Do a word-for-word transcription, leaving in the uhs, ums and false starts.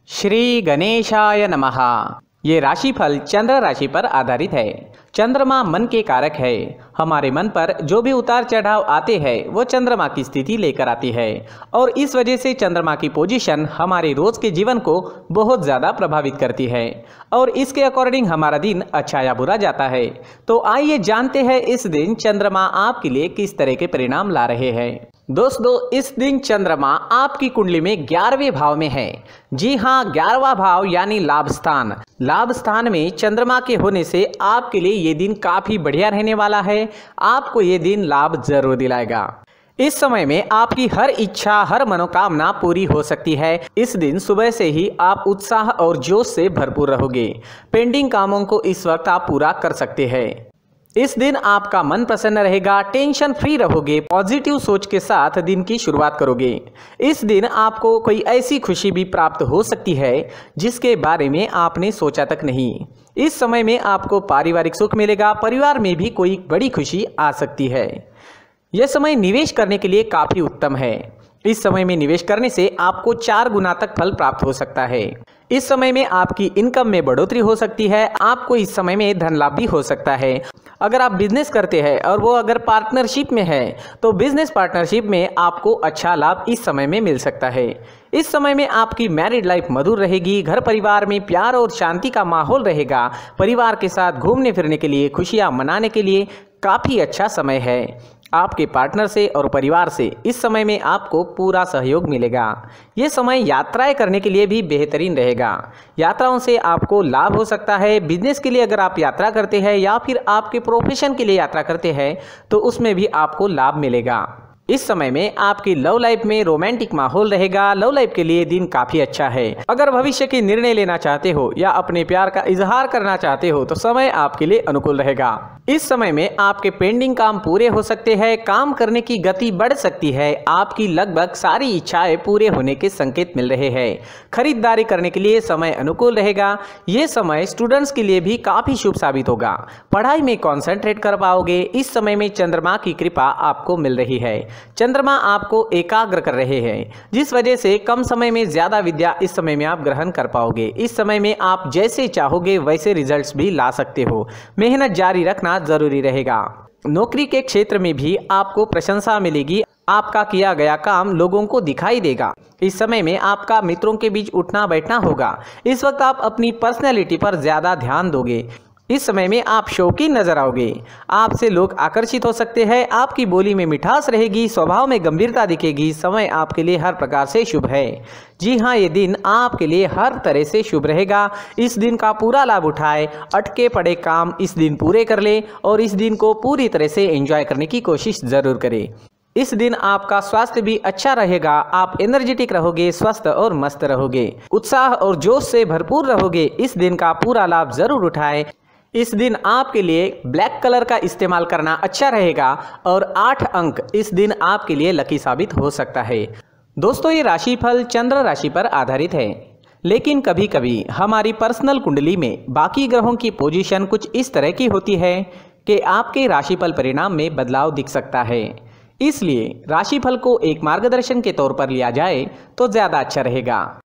श्री गणेशाय नमः। ये राशिफल चंद्र राशि पर आधारित है। चंद्रमा मन के कारक है। हमारे मन पर जो भी उतार चढ़ाव आते हैं वो चंद्रमा की स्थिति लेकर आती है और इस वजह से चंद्रमा की पोजीशन हमारे रोज के जीवन को बहुत ज़्यादा प्रभावित करती है और इसके अकॉर्डिंग हमारा दिन अच्छा या बुरा जाता है। तो आइए जानते हैं इस दिन चंद्रमा आपके लिए किस तरह के परिणाम ला रहे हैं। दोस्तों, इस दिन चंद्रमा आपकी कुंडली में ग्यारहवें भाव में है। जी हाँ, ग्यारहवां भाव यानी लाभ स्थान। लाभ स्थान में चंद्रमा के होने से आपके लिए ये दिन काफी बढ़िया रहने वाला है। आपको ये दिन लाभ जरूर दिलाएगा। इस समय में आपकी हर इच्छा, हर मनोकामना पूरी हो सकती है। इस दिन सुबह से ही आप उत्साह और जोश से भरपूर रहोगे। पेंडिंग कामों को इस वक्त आप पूरा कर सकते हैं। इस दिन आपका मन प्रसन्न रहेगा, टेंशन फ्री रहोगे, पॉजिटिव सोच के साथ दिन की शुरुआत करोगे। इस दिन आपको कोई ऐसी खुशी भी प्राप्त हो सकती है जिसके बारे में आपने सोचा तक नहीं। इस समय में आपको पारिवारिक सुख मिलेगा, परिवार में भी कोई बड़ी खुशी आ सकती है। यह समय निवेश करने के लिए काफी उत्तम है। इस समय में निवेश करने से आपको चार गुना तक फल प्राप्त हो सकता है। इस समय में आपकी इनकम में बढ़ोतरी हो सकती है। आपको इस समय में धन लाभ भी हो सकता है। अगर आप बिजनेस करते हैं और वो अगर पार्टनरशिप में है तो बिजनेस पार्टनरशिप में आपको अच्छा लाभ इस समय में मिल सकता है। इस समय में आपकी मैरिड लाइफ मधुर रहेगी। घर परिवार में प्यार और शांति का माहौल रहेगा। परिवार के साथ घूमने फिरने के लिए, खुशियां मनाने के लिए काफ़ी अच्छा समय है। आपके पार्टनर से और परिवार से इस समय में आपको पूरा सहयोग मिलेगा। ये समय यात्राएं करने के लिए भी बेहतरीन रहेगा। यात्राओं से आपको लाभ हो सकता है। बिजनेस के लिए अगर आप यात्रा करते हैं या फिर आपके प्रोफेशन के लिए यात्रा करते हैं तो उसमें भी आपको लाभ मिलेगा। इस समय में आपकी लव लाइफ में रोमांटिक माहौल रहेगा। लव लाइफ के लिए दिन काफी अच्छा है। अगर भविष्य के निर्णय लेना चाहते हो या अपने प्यार का इजहार करना चाहते हो तो समय आपके लिए अनुकूल रहेगा। इस समय में आपके पेंडिंग काम पूरे हो सकते हैं। काम करने की गति बढ़ सकती है। आपकी लगभग सारी इच्छाएं पूरे होने के संकेत मिल रहे हैं। खरीदारी करने के लिए समय अनुकूल रहेगा। ये समय स्टूडेंट्स के लिए भी काफी शुभ साबित होगा। पढ़ाई में कॉन्सेंट्रेट कर पाओगे। इस समय में चंद्रमा की कृपा आपको मिल रही है। चंद्रमा आपको एकाग्र कर रहे हैं जिस वजह से कम समय में ज्यादा विद्या इस समय में आप ग्रहण कर पाओगे। इस समय में आप जैसे चाहोगे वैसे रिजल्ट्स भी ला सकते हो। मेहनत जारी रखना जरूरी रहेगा। नौकरी के क्षेत्र में भी आपको प्रशंसा मिलेगी। आपका किया गया काम लोगों को दिखाई देगा। इस समय में आपका मित्रों के बीच उठना बैठना होगा। इस वक्त आप अपनी पर्सनैलिटी पर ज्यादा ध्यान दोगे। इस समय में आप शौकीन नजर आओगे। आपसे लोग आकर्षित हो सकते हैं। आपकी बोली में मिठास रहेगी, स्वभाव में गंभीरता दिखेगी। समय आपके लिए हर प्रकार से शुभ है। जी हाँ, ये दिन आपके लिए हर तरह से शुभ रहेगा। इस दिन का पूरा लाभ उठाए। अटके पड़े काम इस दिन पूरे कर ले और इस दिन को पूरी तरह से एंजॉय करने की कोशिश जरूर करें। इस दिन आपका स्वास्थ्य भी अच्छा रहेगा। आप एनर्जेटिक रहोगे, स्वस्थ और मस्त रहोगे, उत्साह और जोश से भरपूर रहोगे। इस दिन का पूरा लाभ जरूर उठाएं। इस दिन आपके लिए ब्लैक कलर का इस्तेमाल करना अच्छा रहेगा और आठ अंक इस दिन आपके लिए लकी साबित हो सकता है। दोस्तों, ये राशिफल चंद्र राशि पर आधारित है, लेकिन कभी कभी हमारी पर्सनल कुंडली में बाकी ग्रहों की पोजीशन कुछ इस तरह की होती है कि आपके राशिफल परिणाम में बदलाव दिख सकता है। इसलिए राशिफल को एक मार्गदर्शन के तौर पर लिया जाए तो ज़्यादा अच्छा रहेगा।